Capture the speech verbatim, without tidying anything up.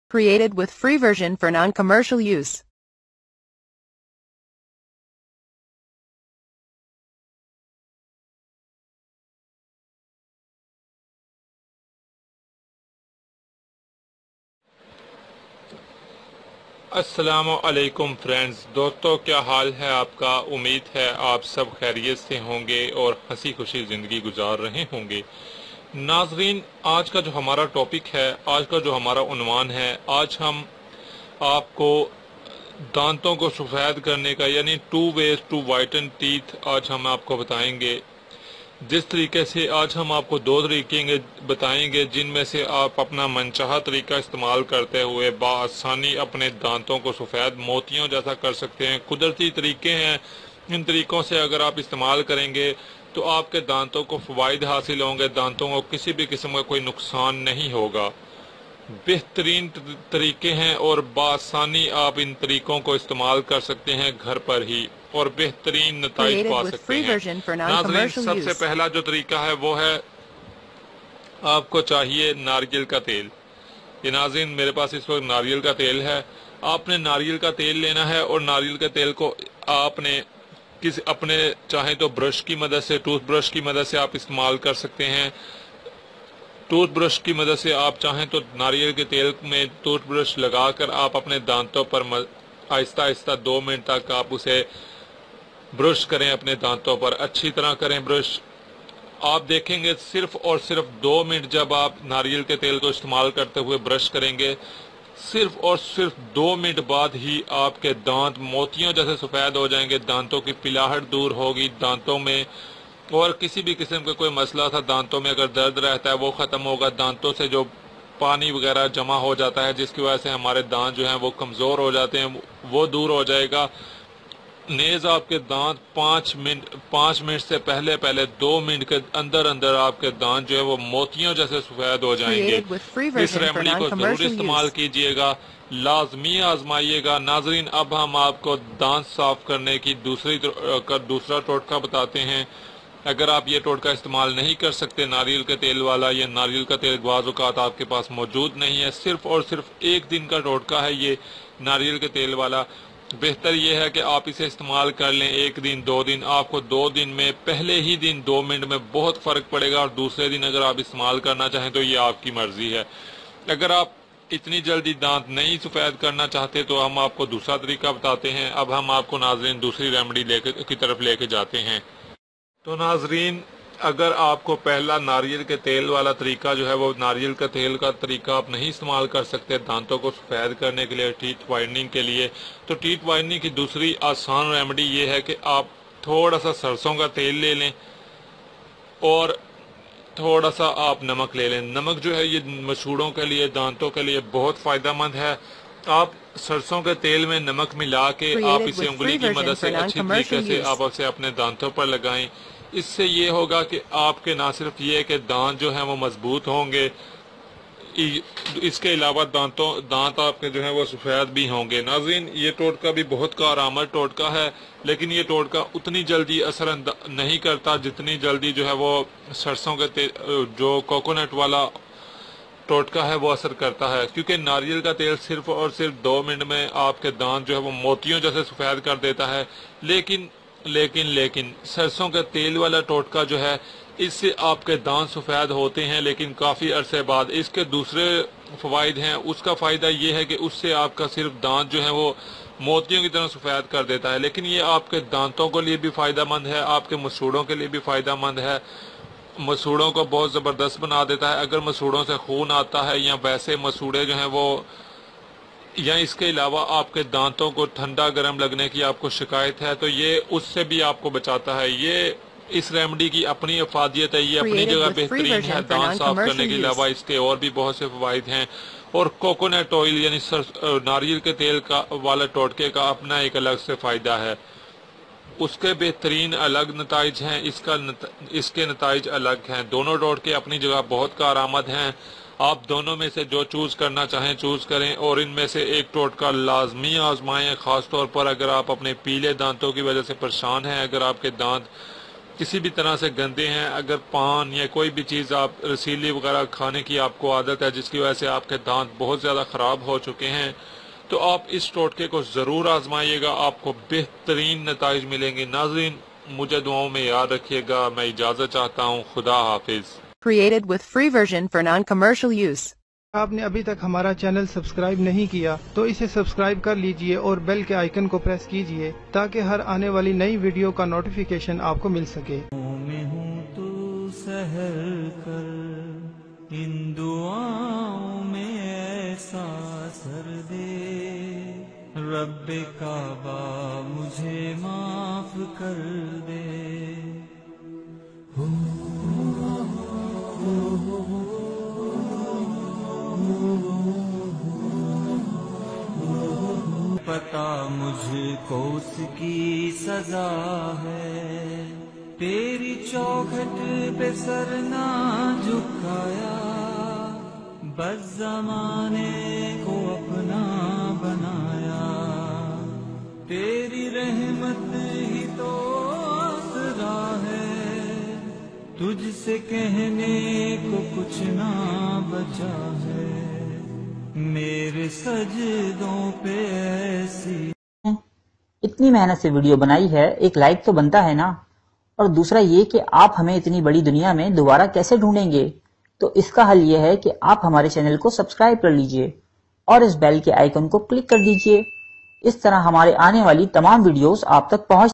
Created with free version for non-commercial use. السلام علیکم friends, دوستو کیا حال ہے آپ کا؟ امید ہے آپ سب خیریت سے ہوں گے اور ہنسی خوشی زندگی گزار رہے ہوں گے۔ ناظرین، آج کا جو ہمارا ٹاپک ہے، آج کا جو ہمارا عنوان ہے، آج ہم آپ کو دانتوں کو سفید کرنے کا یعنی two ways to whiten teeth آج ہم آپ کو بتائیں گے۔ جس طریقے سے آج ہم آپ کو دو طریقے بتائیں گے جن میں سے آپ اپنا منچاہا طریقہ استعمال کرتے ہوئے بآسانی اپنے دانتوں کو سفید موتیوں جیسا کر سکتے ہیں۔ قدرتی طریقے ہیں، ان طریقوں سے اگر آپ استعمال کریں گے تو آپ کے دانتوں کو فوائد حاصل ہوں گے، دانتوں کو کسی بھی قسم کا کوئی نقصان نہیں ہوگا۔ بہترین طریقے ہیں اور بآسانی آپ ان طریقوں کو استعمال کر سکتے ہیں گھر پر ہی اور بہترین نتائج پا سکتے ہیں۔ ناظرین، سب سے پہلا جو طریقہ ہے وہ ہے آپ کو چاہیے ناریل کا تیل۔ یہ ناظرین میرے پاس اس وقت ناریل کا تیل ہے۔ آپ نے ناریل کا تیل لینا ہے اور ناریل کے تیل کو آپ نے کسی اپنے چاہیں تو برش کی مدد سے، ٹوتھ برش کی مدد سے آپ استعمال کر سکتے ہیں۔ ٹوتھ برش کی مدد سے آپ چاہیں تو ناریل کے تیل میں ٹوتھ برش لگا کر آپ اپنے دانتوں پر آہستہ آہستہ دو منٹ تک آپ اسے برش کریں، اپنے دانتوں پر اچھی طرح کریں برش۔ آپ دیکھیں گے صرف اور صرف دو منٹ جب آپ ناریل کے تیل کو استعمال کرتے ہوئے برش کریں گے، صرف اور صرف دو منٹ بعد ہی آپ کے دانت موتیوں جیسے سفید ہو جائیں گے، دانتوں کی پلاہٹ دور ہوگی، دانتوں میں اور کسی بھی قسم کا کوئی مسئلہ تھا دانتوں میں اگر درد رہتا ہے وہ ختم ہوگا، دانتوں سے جو پانی وغیرہ جمع ہو جاتا ہے جس کی وجہ سے ہمارے دانت جو ہیں وہ کمزور ہو جاتے ہیں وہ دور ہو جائے گا۔ نیز آپ کے دانت پانچ منٹ پانچ منٹ سے پہلے پہلے دو منٹ کے اندر اندر آپ کے دانت جو ہے وہ موتیوں جیسے سفید ہو جائیں گے۔ اس ریمیڈی کو ضرور استعمال کیجئے گا، لازمی آزمائیے گا۔ ناظرین، اب ہم آپ کو دانت صاف کرنے کی دوسری دوسرا ٹوٹکا بتاتے ہیں۔ اگر آپ یہ ٹوٹکا استعمال نہیں کر سکتے ناریل کے تیل والا، یا ناریل کا تیل بعض اوقات آپ کے پاس موجود نہیں ہے، صرف اور صرف ایک دن کا ٹوٹکا ہے یہ ناریل کے تیل والا، بہتر یہ ہے کہ آپ اسے استعمال کر لیں ایک دن دو دن۔ آپ کو دو دن میں پہلے ہی دن دو منٹ میں بہت فرق پڑے گا، اور دوسرے دن اگر آپ استعمال کرنا چاہیں تو یہ آپ کی مرضی ہے۔ اگر آپ اتنی جلدی دانت نہیں سفید کرنا چاہتے تو ہم آپ کو دوسرا طریقہ بتاتے ہیں۔ اب ہم آپ کو ناظرین دوسری ریمیڈی لے کے کی طرف لے کے جاتے ہیں۔ تو ناظرین، اگر آپ کو پہلا ناریل کے تیل والا طریقہ جو ہے وہ ناریل کا تیل کا طریقہ آپ نہیں استعمال کر سکتے دانتوں کو سفید کرنے کے لیے، ٹیتھ وائٹننگ کے لیے، تو ٹیتھ وائٹننگ کی دوسری آسان ریمیڈی یہ ہے کہ آپ تھوڑا سا سرسوں کا تیل لے لیں اور تھوڑا سا آپ نمک لے لیں۔ نمک جو ہے یہ مسوڑوں کے لیے، دانتوں کے لیے بہت فائدہ مند ہے۔ آپ سرسوں کے تیل میں نمک ملا کے آپ اسے انگلی کی مدد سے اچھی طریقے سے آپ اسے اپنے دانتوں پر لگائیں۔ اس سے یہ ہوگا کہ آپ کے نہ صرف یہ کہ دانت جو ہیں وہ مضبوط ہوں گے، اس کے علاوہ دانتوں دانت آپ کے جو ہیں وہ سفید بھی ہوں گے۔ ناظرین، یہ ٹوٹکا بھی بہت کارآمد ٹوٹکا ہے، لیکن یہ ٹوٹکا اتنی جلدی اثر نہیں کرتا جتنی جلدی جو ہے وہ سرسوں کے تیل جو کوکونٹ والا ٹوٹکا ہے وہ اثر کرتا ہے، کیونکہ ناریل کا تیل صرف اور صرف دو منٹ میں آپ کے دانت جو ہے وہ موتیوں جیسے سفید کر دیتا ہے، لیکن لیکن لیکن سرسوں کے تیل والا ٹوٹکا جو ہے اس سے آپ کے دانت سفید ہوتے ہیں، لیکن کافی عرصے بعد۔ اس کے دوسرے فوائد ہیں، اس کا فائدہ یہ ہے کہ اس سے آپ کا صرف دانت جو ہے وہ موتیوں کی طرح سفید کر دیتا ہے، لیکن یہ آپ کے دانتوں کے لیے بھی فائدہ مند ہے، آپ کے مسوڑوں کے لیے بھی فائدہ مند ہے، مسوڑوں کو بہت زبردست بنا دیتا ہے۔ اگر مسوڑوں سے خون آتا ہے یا ویسے مسوڑے جو ہیں وہ، یا اس کے علاوہ آپ کے دانتوں کو ٹھنڈا گرم لگنے کی آپ کو شکایت ہے تو یہ اس سے بھی آپ کو بچاتا ہے۔ یہ اس ریمیڈی کی اپنی افادیت ہے، یہ اپنی جگہ بہترین ہے، دانت صاف کرنے کے علاوہ اس کے اور بھی بہت سے فوائد ہیں، اور کوکونٹ آئل یعنی ناریل کے تیل کا والا ٹوٹکے کا اپنا ایک الگ سے فائدہ ہے، اس کے بہترین الگ نتائج ہیں، اس کا نت... اس کے نتائج الگ ہیں۔ دونوں ٹوٹکے اپنی جگہ بہت کارآمد ہیں، آپ دونوں میں سے جو چوز کرنا چاہیں چوز کریں، اور ان میں سے ایک ٹوٹکا لازمی آزمائیں، خاص طور پر اگر آپ اپنے پیلے دانتوں کی وجہ سے پریشان ہیں، اگر آپ کے دانت کسی بھی طرح سے گندے ہیں، اگر پان یا کوئی بھی چیز آپ رسیلی وغیرہ کھانے کی آپ کو عادت ہے جس کی وجہ سے آپ کے دانت بہت زیادہ خراب ہو چکے ہیں، تو آپ اس ٹوٹکے کو ضرور آزمائیے گا، آپ کو بہترین نتائج ملیں گے۔ ناظرین مجھے دعاؤں میں یاد رکھیے گا، میں اجازت چاہتا ہوں، خدا حافظ۔ Created with free version for non-commercial use. آپ نے ابھی تک ہمارا چینل سبسکرائب نہیں کیا تو اسے سبسکرائب کر لیجئے اور بیل کے آئیکن کو پریس کیجئے تاکہ ہر آنے والی نئی ویڈیو کا نوٹیفیکیشن آپ کو مل سکے۔ میں ہوں تو سحر کر ان دعاؤں میں ایسا اثر دے، رب کعبہ مجھے معاف کر دے۔ پتا مجھ کو اس کی سزا ہے، تیری چوکھٹ پہ سر نہ جھکایا، بس زمانے کو اپنا بنایا، تیری رحمت ہی تو آسرا ہے، تجھ سے کہنے کو کچھ نہ بچا ہے، میرے سجدوں پہ ایسی۔ اتنی محنت سے ویڈیو بنائی ہے، ایک لائک تو بنتا ہے نا، اور دوسرا یہ کہ آپ ہمیں اتنی بڑی دنیا میں دوبارہ کیسے ڈھونڈیں گے؟ تو اس کا حل یہ ہے کہ آپ ہمارے چینل کو سبسکرائب کر لیجئے اور اس بیل کے آئیکن کو کلک کر دیجئے، اس طرح ہمارے آنے والی تمام ویڈیوز آپ تک پہنچ